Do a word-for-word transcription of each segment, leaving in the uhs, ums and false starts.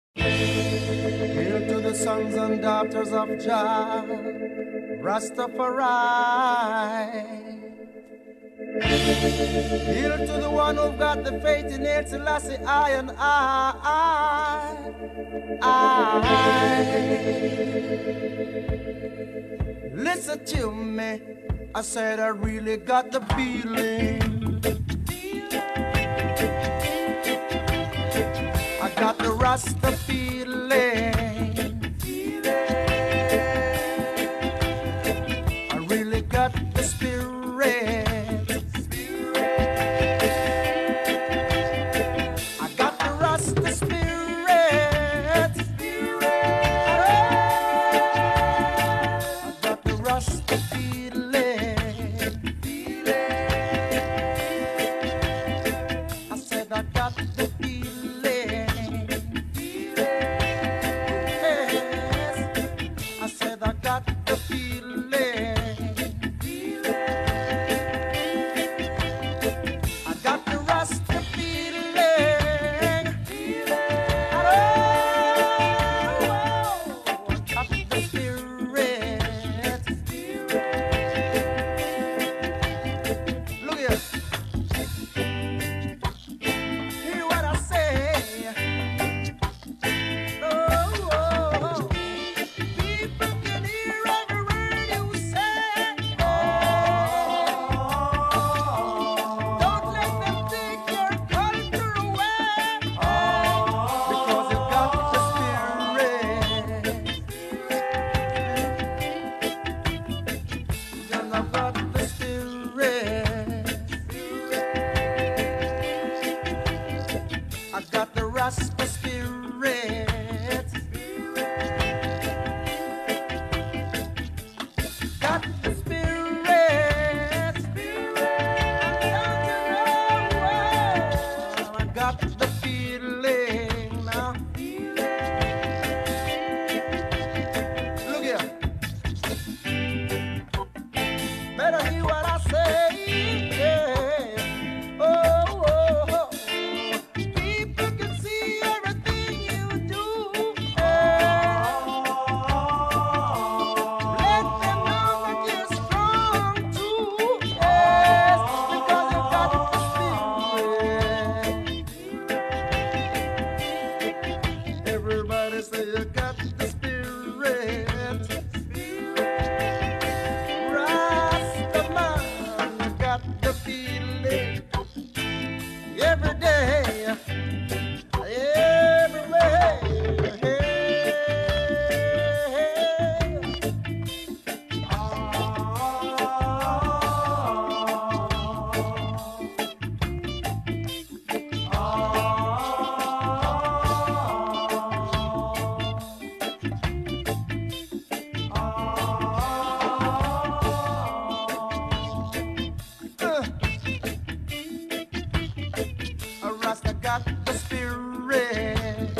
Hail to the sons and daughters of Jah, Rastafari. Hail to the one who've got the faith in El Selassie, I and I, I. Listen to me, I said I really got the feeling. I got the Rasta feeling. I really got the spirit. I got the Rasta spirit. I got the Rasta feeling. I said I got the feeling. I said I got the feeling. I got the Rasta feeling. Oh, I got the spirit. Look here. Hear what I say. Oh, oh, oh. People can hear every word you say. Don't let them take your culture away. Because you got the spirit. And I've got the spirit. I got the Rasta spirit. Got the spirit. I got the feeling now. Look here. Better hear what I say. Yeah. Oh, oh, oh. People can see everything you do. Let them know that you're strong too. Yes, because you got the spirit. Everybody say you got the spirit. Rastaman, you got the feeling. Every day, every way. A Rasta got the spirit.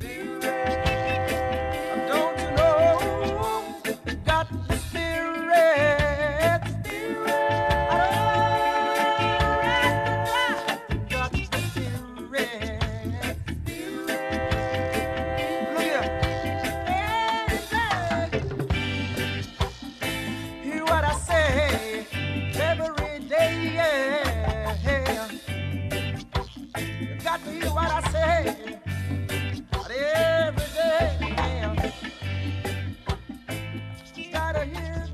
Don't you know? He got the spirit. Oh, Rasta got the spirit. Look here. Hear what I say every day. Yeah. You got to hear what I say. But every day, yeah. You gotta hear